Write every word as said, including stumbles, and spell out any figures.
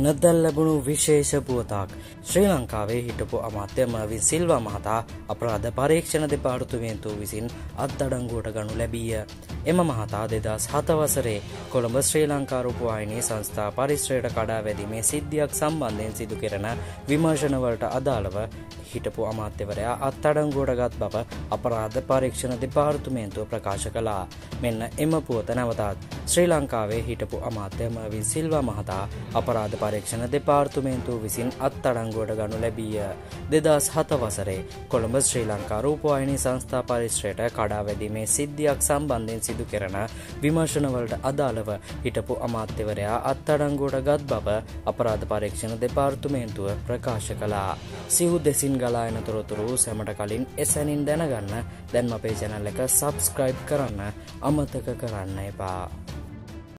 නදල් ලැබුණු විශේෂ පුවතක්. ශ්‍රී ලංකාවේ හිටපු අමාත්‍ය මර්වින් සිල්වා මහතා අපරාධ පරීක්ෂණ දෙපාර්තමේන්තුව විසින් අත්අඩංගුවට ගනු ලැබීය. එම මහතා දෙදහස් හත වසරේ කොළඹ ශ්‍රී ලංකා රූපවාහිනී සංස්ථා පරිශ්‍රයට කඩා වැදීමේ සිද්ධියක් සම්බන්ධයෙන් සිදු කෙරෙන විමර්ශනවලට අදාළව හිටපු අමාත්‍යවරයා අත්අඩංගුවට ගත් බව අපරාධ පරීක්ෂණ දෙපාර්තමේන්තුව ප්‍රකාශ කළා. මෙන්න එම පුවත නැවතත්. ශ්‍රී ලංකාවේ හිටපු අමාත්‍ය මර්වින් සිල්වා මහතා අපරාධ පරීක්ෂණ දෙපාර්තමේන්තුව විසින් අත්අඩංගුවට ගනු ලැබීය. දෙදහස් හත වසරේ කොළඹ ශ්‍රී ලංකා රූපවාහිනී සංස්ථා පරිශ්‍රයට කඩා වැදීමේ සිද්ධියක් සම්බන්ධයෙන් සිදු කෙරෙන විමර්ශනවලට අදාළව හිටපු අමාත්‍යවරයා අත්අඩංගුවට ගත් බව අපරාධ පරීක්ෂණ දෙපාර්තමේන්තුව ප්‍රකාශ කළා. සිව් දෙසින් ගලා එන තොරතුරු සැමට කලින් එසැනින් දැනගන්න දැන් අපේ channel එක subscribe කරන්න අමතක කරන්න එපා.